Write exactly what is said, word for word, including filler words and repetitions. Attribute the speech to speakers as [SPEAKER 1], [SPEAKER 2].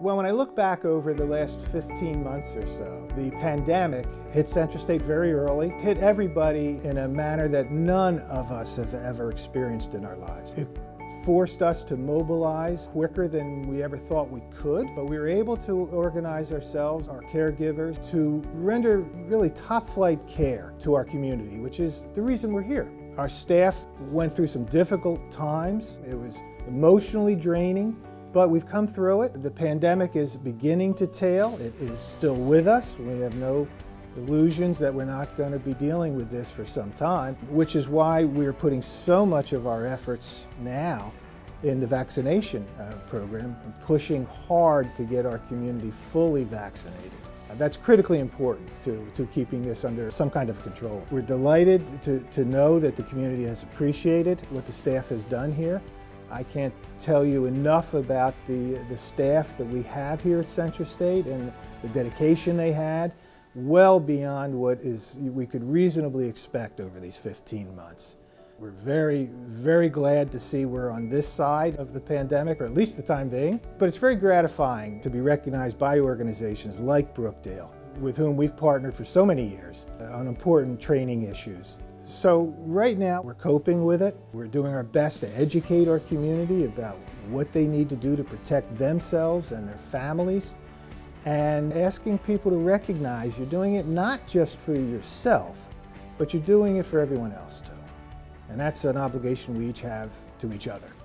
[SPEAKER 1] Well, when I look back over the last fifteen months or so, the pandemic hit Central State very early, hit everybody in a manner that none of us have ever experienced in our lives. It forced us to mobilize quicker than we ever thought we could, but we were able to organize ourselves, our caregivers, to render really top-flight care to our community, which is the reason we're here. Our staff went through some difficult times. It was emotionally draining, but we've come through it. The pandemic is beginning to tail. It is still with us. We have no illusions that we're not going to be dealing with this for some time, which is why we're putting so much of our efforts now in the vaccination uh, program and pushing hard to get our community fully vaccinated. Uh, that's critically important to, to keeping this under some kind of control. We're delighted to, to know that the community has appreciated what the staff has done here. I can't tell you enough about the, the staff that we have here at Central State and the dedication they had, well beyond what is we could reasonably expect over these fifteen months. We're very, very glad to see we're on this side of the pandemic, or at least the time being. But it's very gratifying to be recognized by organizations like Brookdale, with whom we've partnered for so many years on important training issues. So right now we're coping with it. We're doing our best to educate our community about what they need to do to protect themselves and their families, and asking people to recognize you're doing it not just for yourself, but you're doing it for everyone else too. And that's an obligation we each have to each other.